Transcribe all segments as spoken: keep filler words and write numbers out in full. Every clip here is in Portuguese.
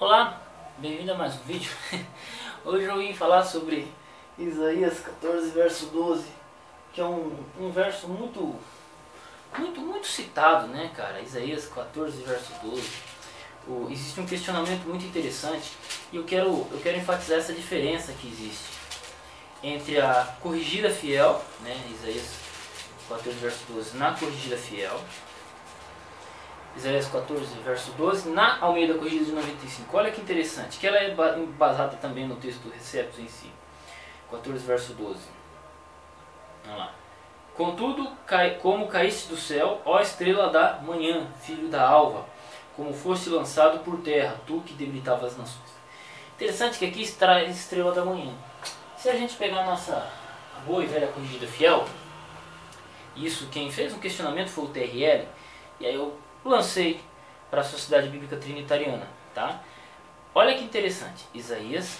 Olá, bem-vindo a mais um vídeo. Hoje eu vim falar sobre Isaías quatorze, verso doze, que é um, um verso muito, muito, muito citado, né, cara? Isaías quatorze, verso doze. O, existe um questionamento muito interessante e eu quero, eu quero enfatizar essa diferença que existe entre a corrigida fiel, né, Isaías quatorze, verso doze, na corrigida fiel. Isaías quatorze, verso doze, na Almeida Corrigida de noventa e cinco. Olha que interessante, que ela é embasada também no texto do Receptos em si. quatorze, verso doze. Vamos lá. Contudo, cai, como caíste do céu, ó estrela da manhã, filho da alva, como foste lançado por terra, tu que debilitavas as nações. Interessante que aqui traz estrela da manhã. Se a gente pegar a nossa boa e velha corrigida fiel, isso quem fez um questionamento foi o T R L, e aí eu lancei para a Sociedade Bíblica Trinitariana, tá? Olha que interessante, Isaías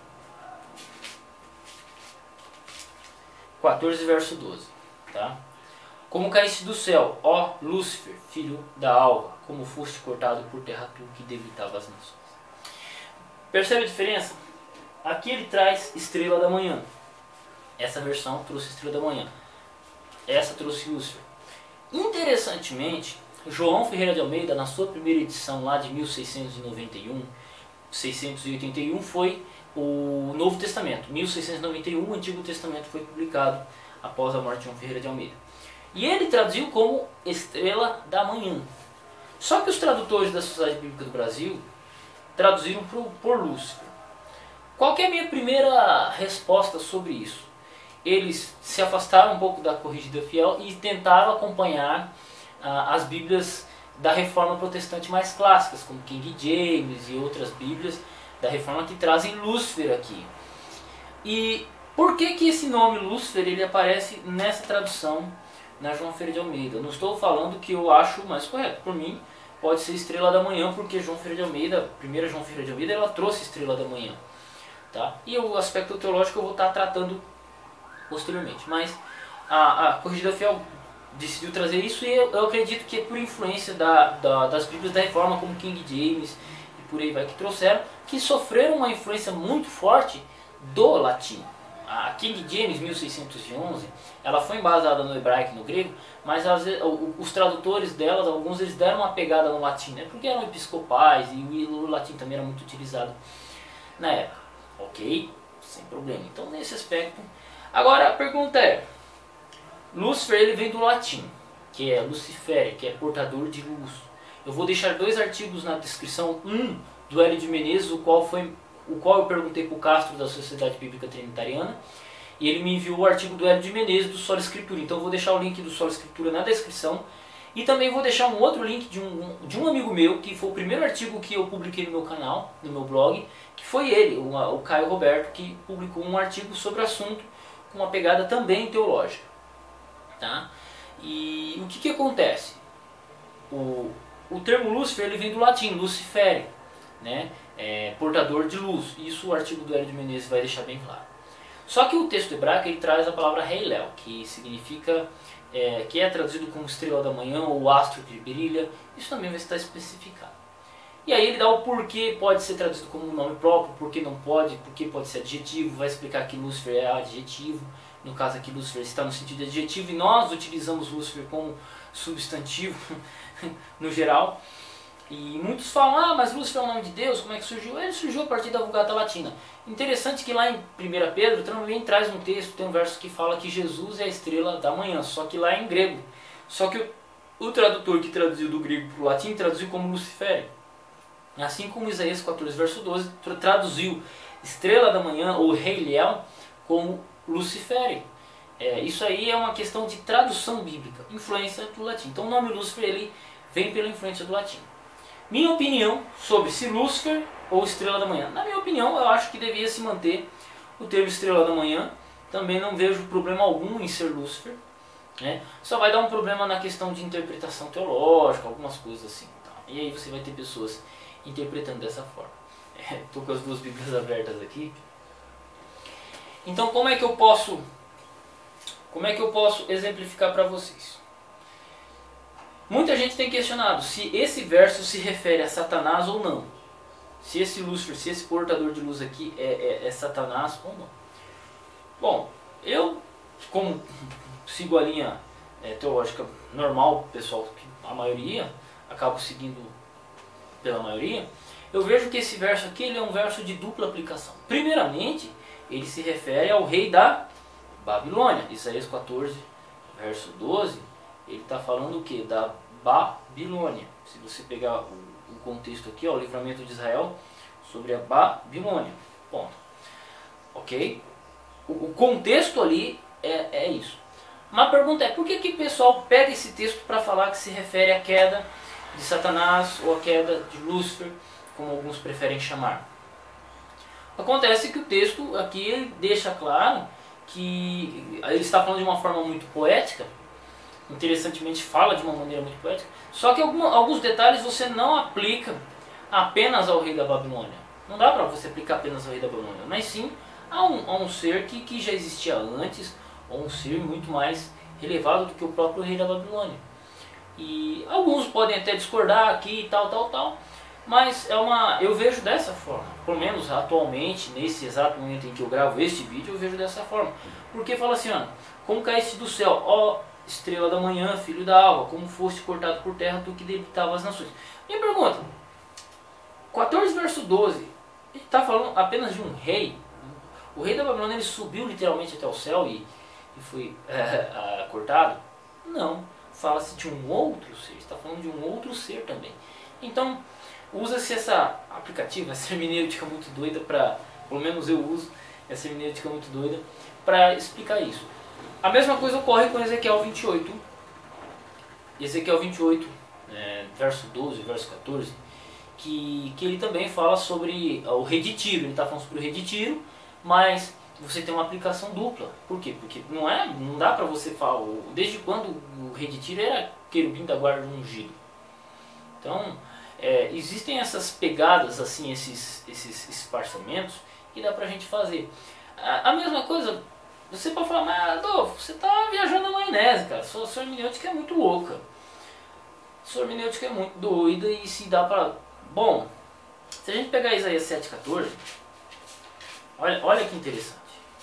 quatorze, verso doze, tá? Como caíste do céu, ó Lúcifer, filho da alva, como foste cortado por terra tu que debilitava as nações. Percebe a diferença? Aqui ele traz estrela da manhã. Essa versão trouxe estrela da manhã. Essa trouxe Lúcifer. Interessantemente, João Ferreira de Almeida, na sua primeira edição lá de mil seiscentos e noventa e um, seiscentos e oitenta e um, foi o Novo Testamento. mil seiscentos e noventa e um, o Antigo Testamento foi publicado após a morte de João Ferreira de Almeida. E ele traduziu como estrela da manhã. Só que os tradutores da Sociedade Bíblica do Brasil traduziram por, por Lúcifer. Qual que é a minha primeira resposta sobre isso? Eles se afastaram um pouco da corrigida fiel e tentaram acompanhar ah, as Bíblias da Reforma Protestante mais clássicas, como King James e outras Bíblias da Reforma que trazem Lúcifer aqui. E por que que esse nome Lúcifer ele aparece nessa tradução na João Ferreira de Almeida? Eu não estou falando que eu acho mais correto. Por mim, pode ser Estrela da Manhã, porque João Ferreira de Almeida, a primeira João Ferreira de Almeida, ela trouxe Estrela da Manhã. Tá? E o aspecto teológico eu vou estar tratando posteriormente. Mas a, a Corrigida Fiel decidiu trazer isso e eu, eu acredito que é por influência da, da, das Bíblias da Reforma, como King James e por aí vai, que trouxeram, que sofreram uma influência muito forte do latim. A King James mil seiscentos e onze, ela foi embasada no hebraico e no grego, mas às vezes, os tradutores delas, alguns eles deram uma pegada no latim, né, porque eram episcopais e o latim também era muito utilizado na época. Ok? Sem problema. Então nesse aspecto. Agora a pergunta é, Lúcifer ele vem do latim, que é Lucifere, que é portador de luz. Eu vou deixar dois artigos na descrição, um do Hélio de Menezes, o qual, foi, o qual eu perguntei para o Castro da Sociedade Bíblica Trinitariana, e ele me enviou o artigo do Hélio de Menezes do Sola Escritura. Então eu vou deixar o link do Sola Escritura na descrição, e também vou deixar um outro link de um, de um amigo meu, que foi o primeiro artigo que eu publiquei no meu canal, no meu blog, que foi ele, o, o Caio Roberto, que publicou um artigo sobre o assunto com uma pegada também teológica. Tá? E o que, que acontece? O, o termo Lúcifer ele vem do latim, Lucifere, né? É, portador de luz. Isso o artigo do Hélio de Menezes vai deixar bem claro. Só que o texto hebraico ele traz a palavra Heilel, que significa, é, que é traduzido como estrela da manhã ou astro que brilha. Isso também vai estar especificado. E aí ele dá o porquê pode ser traduzido como um nome próprio, porquê não pode, porquê pode ser adjetivo, vai explicar que Lúcifer é adjetivo. No caso aqui, Lúcifer está no sentido de adjetivo e nós utilizamos Lúcifer como substantivo no geral. E muitos falam, ah, mas Lúcifer é o nome de Deus, como é que surgiu? Ele surgiu a partir da Vulgata Latina. Interessante que lá em primeira Pedro também traz um texto, tem um verso que fala que Jesus é a estrela da manhã, só que lá é em grego. Só que o, o tradutor que traduziu do grego para o latim traduziu como Lucifere. Assim como Isaías quatorze, verso doze, traduziu estrela da manhã ou Heilel como Lucifere. É, isso aí é uma questão de tradução bíblica, influência do latim. Então o nome Lúcifer ele vem pela influência do latim. Minha opinião sobre se Lúcifer ou estrela da manhã. Na minha opinião, eu acho que devia se manter o termo estrela da manhã. Também não vejo problema algum em ser Lúcifer. Né? Só vai dar um problema na questão de interpretação teológica, algumas coisas assim. Tá? E aí você vai ter pessoas interpretando dessa forma. Estou com as duas Bíblias abertas aqui. Então como é que eu posso, como é que eu posso exemplificar para vocês? Muita gente tem questionado se esse verso se refere a Satanás ou não. se esse Lúcifer, se esse portador de luz aqui é, é, é Satanás ou não. Bom, eu, como sigo a linha é, teológica normal, pessoal, que a maioria, acabo seguindo pela maioria, eu vejo que esse verso aqui ele é um verso de dupla aplicação. Primeiramente, ele se refere ao rei da Babilônia. Isaías quatorze, verso doze, ele está falando o que? Da Babilônia. Se você pegar o, o contexto aqui, ó, o livramento de Israel sobre a Babilônia. Ponto. Ok? O, o contexto ali é, é isso. Uma pergunta é, por que, que o pessoal pega esse texto para falar que se refere à queda de Satanás ou à queda de Lúcifer, como alguns preferem chamar? Acontece que o texto aqui ele deixa claro que ele está falando de uma forma muito poética, interessantemente fala de uma maneira muito poética, só que algum, alguns detalhes você não aplica apenas ao rei da Babilônia. Não dá para você aplicar apenas ao rei da Babilônia, mas sim a um, a um ser que, que já existia antes, ou um ser muito mais relevado do que o próprio rei da Babilônia. E alguns podem até discordar aqui e tal, tal, tal, mas é uma, eu vejo dessa forma, pelo menos atualmente, nesse exato momento em que eu gravo este vídeo, eu vejo dessa forma. Porque fala assim, ó, como caíste do céu, ó estrela da manhã, filho da alva, como foste cortado por terra, tu que debitava as nações. Minha pergunta, quatorze verso doze, ele está falando apenas de um rei. O rei da Babilônia ele subiu literalmente até o céu e, e foi é, é, cortado? Não, fala-se de um outro ser, está falando de um outro ser também. Então, usa-se essa aplicativa, essa hermenêutica muito doida para, pelo menos eu uso essa hermenêutica muito doida para explicar isso. A mesma coisa ocorre com Ezequiel vinte e oito. Ezequiel vinte e oito, é, verso doze, verso quatorze, que, que ele também fala sobre o rei de Tiro. Ele está falando sobre o rei de Tiro, mas você tem uma aplicação dupla. Por quê? Porque não, é, não dá para você falar, desde quando o rei de Tiro era querubim da guarda ungido. Então, é, existem essas pegadas, assim, esses, esses esparçamentos que dá pra gente fazer. A, a mesma coisa, você pode falar, mas Adolfo, você tá viajando na maionese, cara. Sua, sua hermenêutica é muito louca. Sua hermenêutica é muito doida e se dá pra... Bom, se a gente pegar Isaías sete, quatorze, olha, olha que interessante.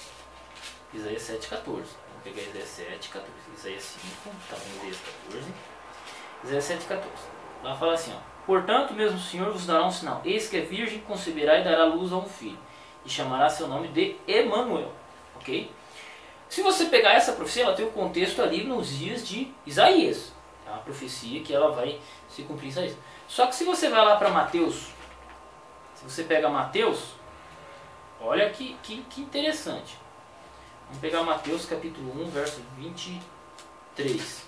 Isaías sete, quatorze. Vamos pegar Isaías sete, quatorze. Isaías cinco, tá bom, Isaías quatorze. Isaías sete, quatorze. Ela fala assim, ó. Portanto, mesmo o Senhor vos dará um sinal. Eis que a virgem conceberá e dará luz a um filho. E chamará seu nome de Emanuel. Ok? Se você pegar essa profecia, ela tem o contexto ali nos dias de Isaías. É uma profecia que ela vai se cumprir em Isaías. Só que se você vai lá para Mateus, se você pega Mateus, olha que, que, que interessante. Vamos pegar Mateus capítulo um, verso vinte e três.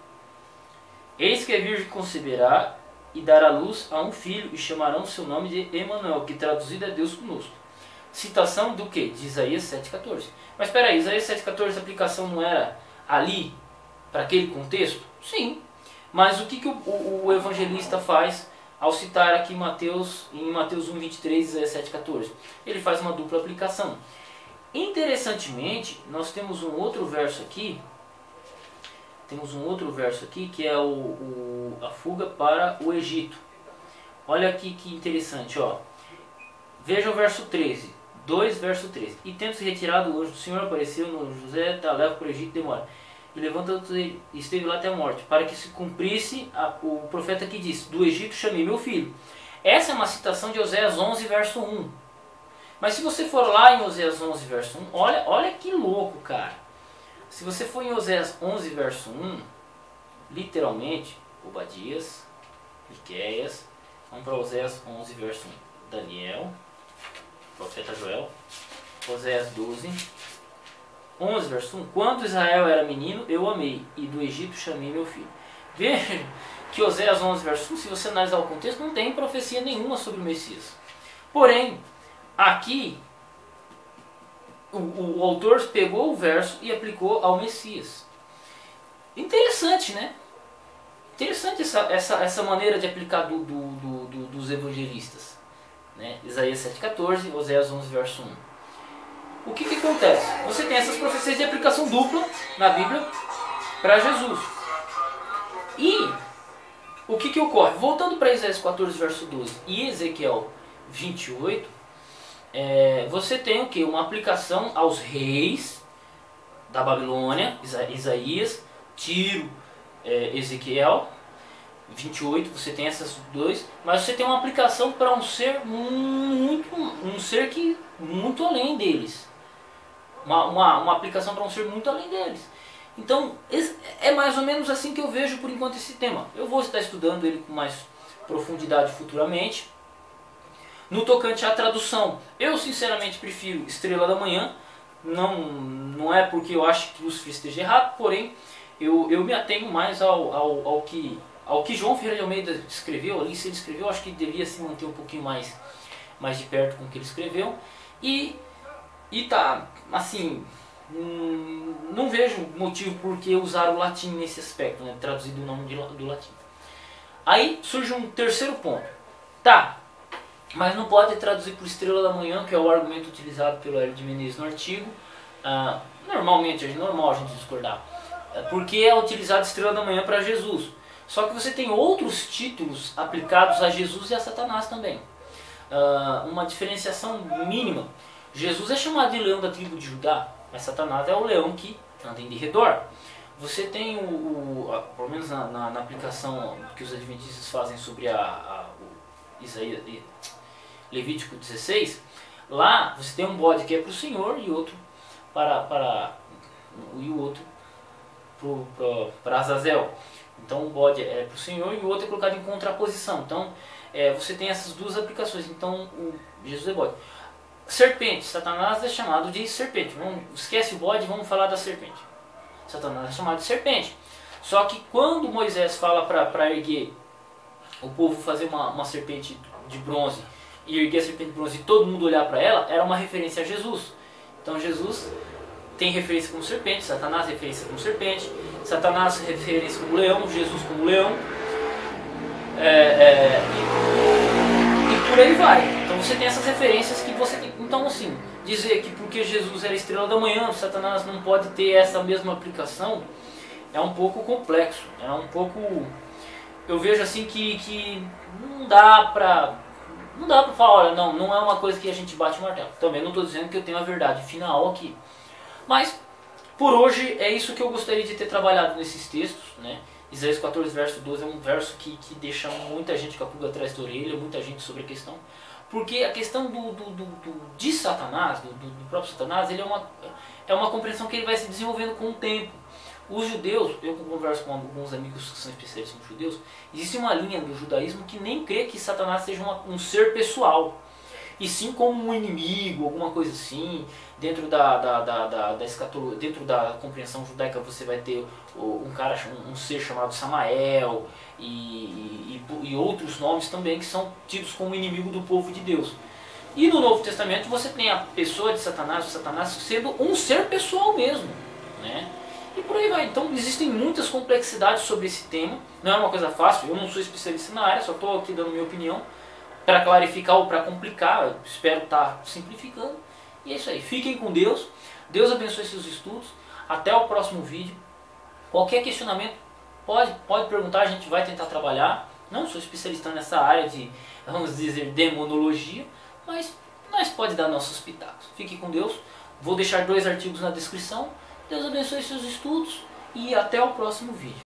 Eis que a virgem conceberá e dará luz a um filho e chamarão seu nome de Emanuel, que traduzido é Deus conosco. Citação do que? De Isaías sete, quatorze. Mas espera aí, Isaías sete, quatorze, a aplicação não era ali, para aquele contexto? Sim. Mas o que, que o, o, o evangelista faz ao citar aqui Mateus, em Mateus um, vinte e três, Isaías sete, quatorze? Ele faz uma dupla aplicação. Interessantemente, nós temos um outro verso aqui, temos um outro verso aqui que é o, o, a fuga para o Egito. Olha aqui que interessante, ó. Veja o verso treze, dois verso treze. E tendo se retirado, o anjo do Senhor apareceu no José, tá, leva para o Egito e demora. E levanta-se e esteve lá até a morte, para que se cumprisse a, o profeta que disse, do Egito chamei meu filho. Essa é uma citação de Oséias onze, verso um. Mas se você for lá em Oséias onze, verso um, olha, olha que louco, cara. Se você for em Oséias onze, verso um, literalmente, Obadias, Miqueias, vamos para Oséias onze, verso um. Daniel, profeta Joel, Oséias doze, onze, verso um. Quando Israel era menino, eu amei, e do Egito chamei meu filho. Veja que Oséias onze, verso um, se você analisar o contexto, não tem profecia nenhuma sobre o Messias. Porém, aqui, O, o autor pegou o verso e aplicou ao Messias. Interessante, né? Interessante essa, essa, essa maneira de aplicar do, do, do, do, dos evangelistas. Né? Isaías sete, quatorze, Oséias onze, verso um. O que, que acontece? Você tem essas profecias de aplicação dupla na Bíblia para Jesus. E o que, que ocorre? Voltando para Isaías quatorze, verso doze e Ezequiel vinte e oito, é, você tem o que? Uma aplicação aos reis da Babilônia, Isa Isaías, Tiro, é, Ezequiel. vinte e oito, você tem essas dois, mas você tem uma aplicação para um ser muito, um ser que muito além deles. Uma, uma, uma aplicação para um ser muito além deles. Então, é mais ou menos assim que eu vejo por enquanto esse tema. Eu vou estar estudando ele com mais profundidade futuramente. No tocante à tradução, eu sinceramente prefiro Estrela da Manhã. Não, não é porque eu acho que Lúcifer esteja errado, porém eu, eu me atenho mais ao, ao, ao, que, ao que João Ferreira de Almeida escreveu ali. Se ele escreveu, acho que devia se manter um pouquinho mais, mais de perto com o que ele escreveu. E, e tá, assim, hum, não vejo motivo por que usar o latim nesse aspecto, né, traduzido o nome de, do latim. Aí surge um terceiro ponto. Tá, mas não pode traduzir por Estrela da Manhã, que é o argumento utilizado pelo Hélio de Menezes no artigo. Ah, normalmente, é normal a gente discordar, porque é utilizado Estrela da Manhã para Jesus. Só que você tem outros títulos aplicados a Jesus e a Satanás também. Ah, uma diferenciação mínima. Jesus é chamado de leão da tribo de Judá, mas Satanás é o leão que anda em derredor. Você tem, o, o a, pelo menos na, na, na aplicação que os adventistas fazem sobre a, a o Isaías, Levítico dezesseis, lá você tem um bode que é para o Senhor e outro para, para e o outro para Azazel. Então o bode é para o Senhor e o outro é colocado em contraposição. Então é, você tem essas duas aplicações. Então o Jesus é bode. Serpente, Satanás é chamado de serpente. Vamos, esquece o bode, vamos falar da serpente. Satanás é chamado de serpente. Só que quando Moisés fala para erguer o povo fazer uma, uma serpente de bronze e erguer a serpente de bronze e todo mundo olhar para ela, era uma referência a Jesus. Então Jesus tem referência como serpente, Satanás referência como serpente, Satanás referência como leão, Jesus como leão, é, é, e, e por aí vai. Então você tem essas referências que você tem. Então assim, dizer que porque Jesus era estrela da manhã, Satanás não pode ter essa mesma aplicação, é um pouco complexo, é um pouco... Eu vejo assim que, que não dá pra... Não dá pra falar, olha, não, não é uma coisa que a gente bate o martelo. Também não estou dizendo que eu tenho a verdade final aqui. Mas, por hoje, é isso que eu gostaria de ter trabalhado nesses textos, né? Isaías quatorze, verso doze, é um verso que, que deixa muita gente com a pulga atrás da orelha, muita gente sobre a questão. Porque a questão do, do, do, do, de Satanás, do, do, do próprio Satanás, ele é uma, é uma compreensão que ele vai se desenvolvendo com o tempo. Os judeus, eu converso com alguns amigos que são especialistas em judeus, existe uma linha do judaísmo que nem crê que Satanás seja uma, um ser pessoal, e sim como um inimigo, alguma coisa assim. Dentro da, da, da, da, da escatolo, dentro da compreensão judaica você vai ter um cara, um, um ser chamado Samael e, e, e outros nomes também que são tidos como inimigo do povo de Deus. E no Novo Testamento você tem a pessoa de Satanás, o Satanás sendo um ser pessoal mesmo, né? E por aí vai. Então existem muitas complexidades sobre esse tema. Não é uma coisa fácil, eu não sou especialista na área, só estou aqui dando minha opinião para clarificar ou para complicar. Eu espero estar simplificando. E é isso aí. Fiquem com Deus. Deus abençoe seus estudos. Até o próximo vídeo. Qualquer questionamento pode, pode perguntar, a gente vai tentar trabalhar. Não sou especialista nessa área de, vamos dizer, demonologia, mas nós pode dar nossos pitacos. Fiquem com Deus. Vou deixar dois artigos na descrição. Deus abençoe seus estudos e até o próximo vídeo.